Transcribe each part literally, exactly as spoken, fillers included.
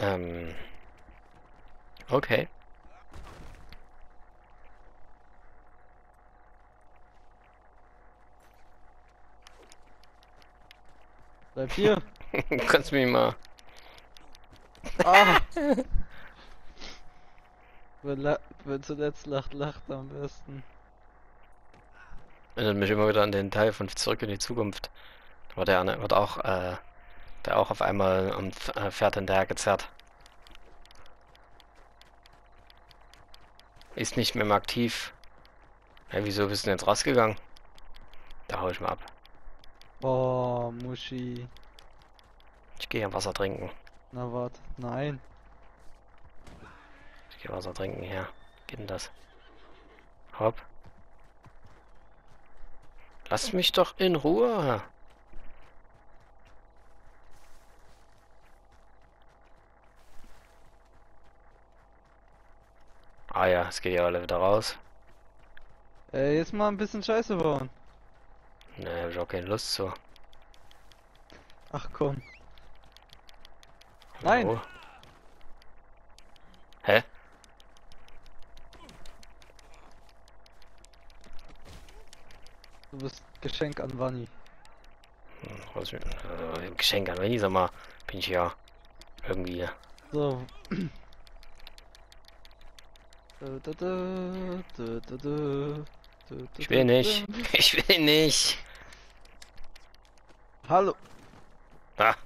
Ähm, okay. Bleib hier. Du kannst mich mal... Ah! Wer, la wer zuletzt lacht, lacht am besten. Erinnert mich immer wieder an den Teil von Zurück in die Zukunft. Da wird der wird auch, äh, der auch auf einmal am Pf- äh, Pferd hinterher gezerrt. Ist nicht mehr aktiv. Ja, wieso bist du denn jetzt rausgegangen? Da hau ich mal ab. Oh, Muschi. Ich gehe Wasser trinken. Na wart, nein. Ich gehe Wasser trinken hier. Geht denn das? Hopp. Lass mich doch in Ruhe. Ah ja, es geht ja alle wieder raus. Ey, jetzt mal ein bisschen Scheiße bauen. Ne, hab ich auch keine Lust zu. Ach komm. Nein! Hallo? Hä? Du bist Geschenk an Wanni. Hm, was für äh, Geschenk an Wendy, sag mal. Bin ich ja irgendwie. So. Du, du, du, du, du, du, du, du, Ich du, will nicht. du. Ich will nicht. Hallo. Ah,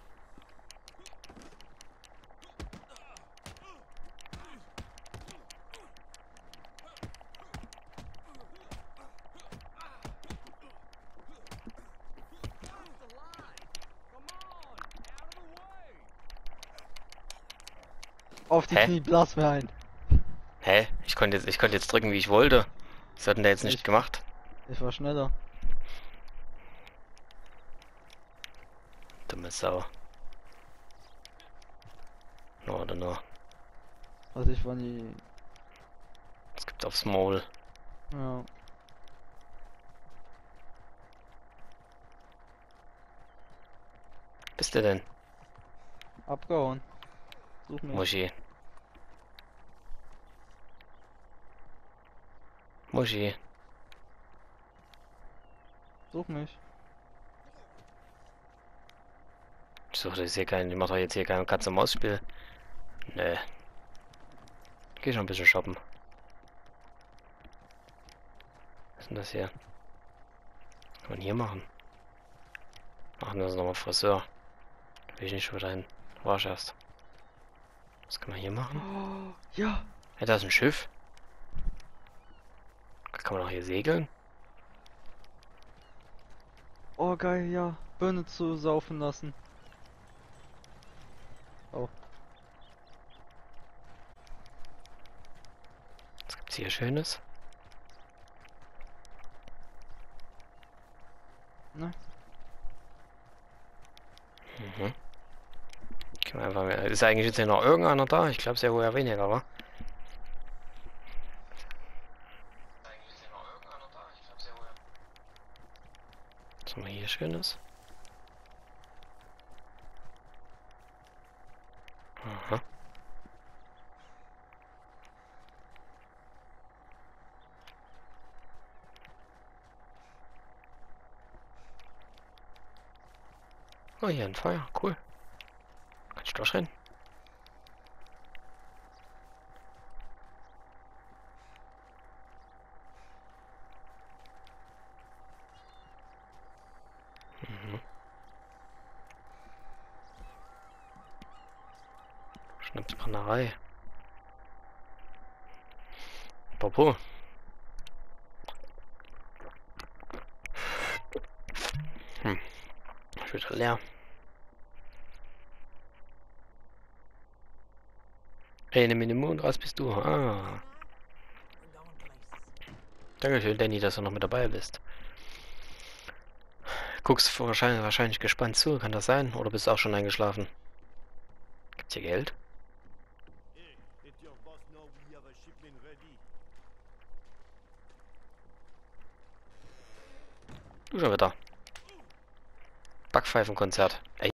Auf die hä? Knie, blass mir ein. Hä? Ich konnte jetzt, ich konnte jetzt drücken, wie ich wollte. Das hat denn der jetzt nicht Ich, gemacht. ich war schneller. Dumme Sau. No oder no. Also ich war nie. Es gibt aufs Maul. Ja. Bist du denn? Abgehauen. Such mich. Muschi. Muschi. Such mich. Ich suche das hier kein. Ich mach doch jetzt hier kein Katze-Maus-Spiel. Nee. Geh schon ein bisschen shoppen. Was ist denn das hier? Was kann man hier machen? Machen wir das nochmal Friseur. Da will ich nicht schon wieder hin. War ich erst. Was kann man hier machen? Oh, ja. Ja, da ist ein Schiff. Kann man auch hier segeln? Oh geil, ja. Birne zu saufen lassen. Oh. Was gibt's hier Schönes? Ne? Mhm. Können wir einfach mehr. Ist eigentlich jetzt hier noch irgendeiner da? Ich glaube es ja wohl eher weniger, wa? Was haben wir hier Schönes? Aha. Oh, hier ein Feuer. Cool. Kann ich durchrennen? Mhm. Schnapsbrennerei. Popo. Hm. Ist wieder leer. Eine Minimum, was bist du? Ah. Dankeschön, Danny, dass du noch mit dabei bist. Guckst wahrscheinlich, wahrscheinlich gespannt zu, kann das sein? Oder bist du auch schon eingeschlafen? Gibt's hier Geld? Du schon wieder. Backpfeifenkonzert. Ey.